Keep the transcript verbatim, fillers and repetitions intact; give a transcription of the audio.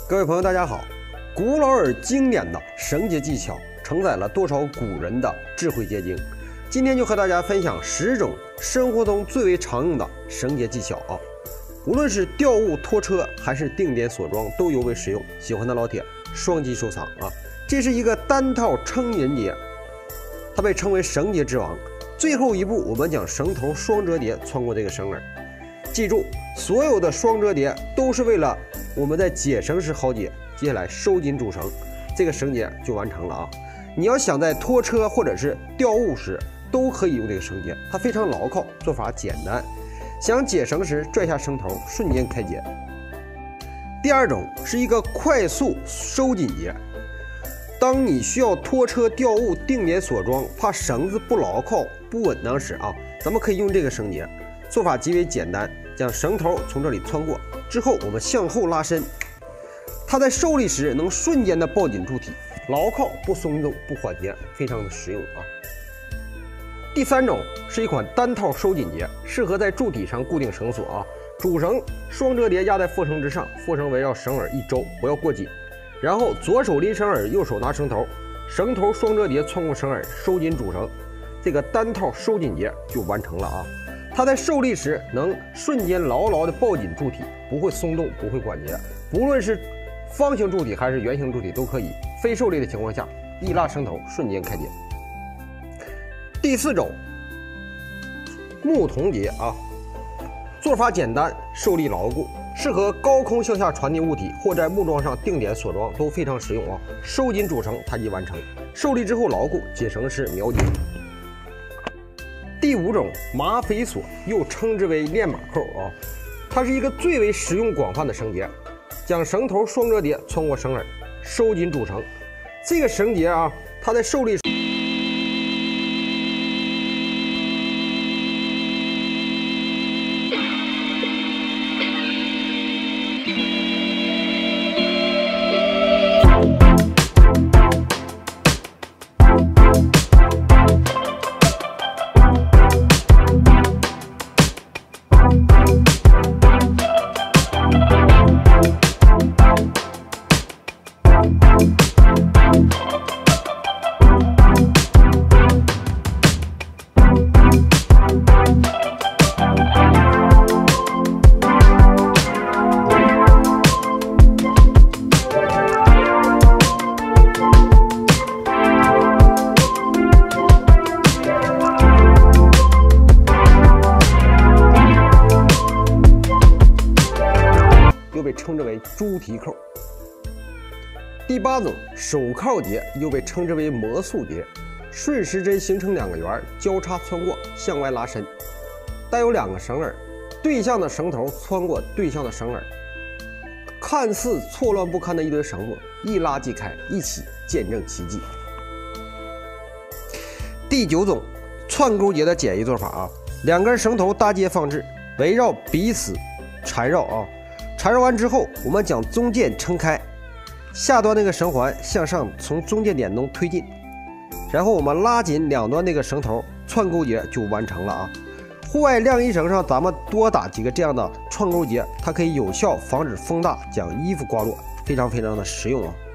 各位朋友，大家好！古老而经典的绳结技巧，承载了多少古人的智慧结晶。今天就和大家分享十种生活中最为常用的绳结技巧啊！无论是吊物拖车还是定点锁桩，都尤为实用。喜欢的老铁双击收藏啊！这是一个单套撑人结，它被称为绳结之王。最后一步，我们将绳头双折叠穿过这个绳儿。记住，所有的双折叠都是为了我们在解绳时好解。接下来收紧主绳，这个绳结就完成了啊！你要想在拖车或者是吊物时都可以用这个绳结，它非常牢靠，做法简单。想解绳时拽下绳头，瞬间开解。第二种是一个快速收紧结。当你需要拖车、吊物、定点锁桩，怕绳子不牢靠、不稳当时啊，咱们可以用这个绳结。做法极为简单，将绳头从这里穿过之后，我们向后拉伸，它在受力时能瞬间的抱紧柱体，牢靠不松动不缓结，非常的实用啊。第三种是一款单套收紧结，适合在柱体上固定绳索啊。主绳双折叠压在副绳之上，副绳围绕绳耳一周，不要过紧。然后左手拎绳耳，右手拿绳头，绳头双折叠穿过绳耳，收紧主绳，这个单套收紧结就完成了啊。它在受力时能瞬间牢牢地抱紧柱体，不会松动，不会关节。不论是方形柱体还是圆形柱体都可以。非受力的情况下，一拉绳头瞬间开解。第四种，木筒结啊，做法简单，受力牢固，适合高空向下传递物体或在木桩上定点锁桩都非常实用啊。收紧主绳，它即完成。受力之后牢固，解绳时秒解。第五种马匪锁，又称之为链马扣啊，它是一个最为实用广泛的绳结。将绳头双折叠穿过绳耳，收紧主绳。这个绳结啊，它在受力时又被称之为猪蹄扣。第八种手铐结，又被称之为魔术结，顺时针形成两个圆，交叉穿过，向外拉伸，带有两个绳耳，对向的绳头穿过对向的绳耳，看似错乱不堪的一堆绳子，一拉即开，一起见证奇迹。第九种串钩结的简易做法啊，两根绳头搭接放置，围绕彼此缠绕啊。缠绕完之后，我们将中间撑开，下端那个绳环向上从中间点中推进，然后我们拉紧两端那个绳头，串钩结就完成了啊。户外晾衣绳上咱们多打几个这样的串钩结，它可以有效防止风大将衣服刮落，非常非常的实用啊。